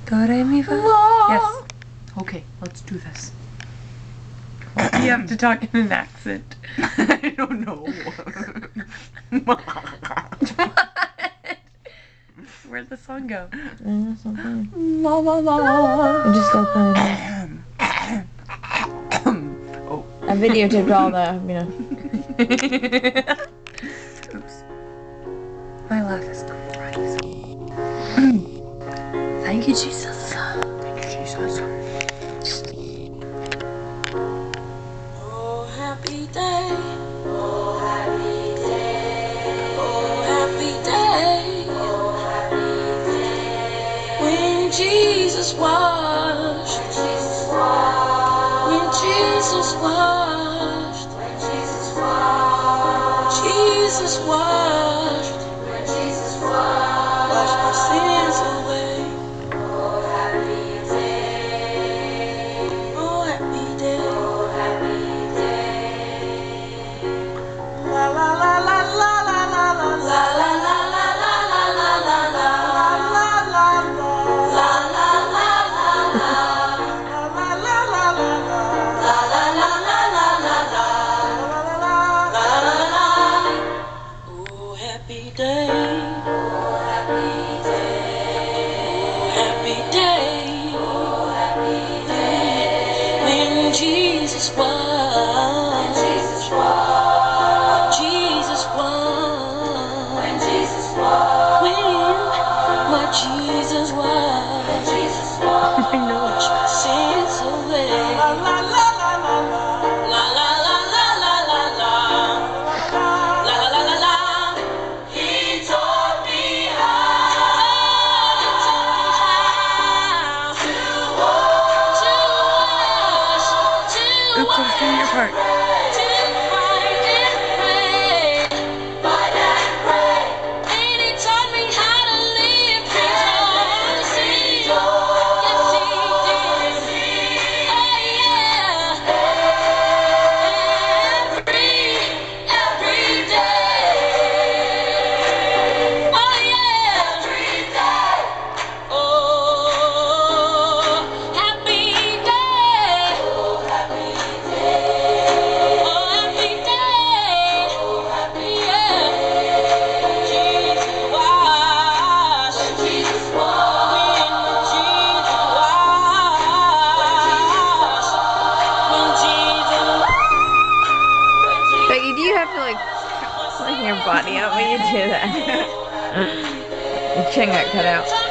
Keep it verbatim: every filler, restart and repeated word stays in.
Do, re, mi, fa. Yes. Okay, let's do this. You have to talk in an accent. I don't know. What? Where'd the song go? La la la. It just got playing. Oh. I videotaped all the, you know. Oops. My laugh is not right. Thank you, Jesus. Thank you, Jesus. Oh, happy day. Oh, happy day. Oh, happy day. Oh, happy day. When Jesus washed. When Jesus washed. When Jesus washed. When Jesus washed. When Jesus washed. Washed my sins away. Oh, happy day. Oh, happy day. Oh, happy day. La la la la la la la la la la la la la la la la la la la happy day, oh happy day, happy day, oh happy day, when Jesus was, when Jesus was, Jesus was, when Jesus was, when my Jesus was, when Jesus was, I know. wash my sins away, la la la la la la la la la la la la la la la la. Oops, I'm doing your part. Becki, do you have to like fling your body out when you do that? Your chin got cut out.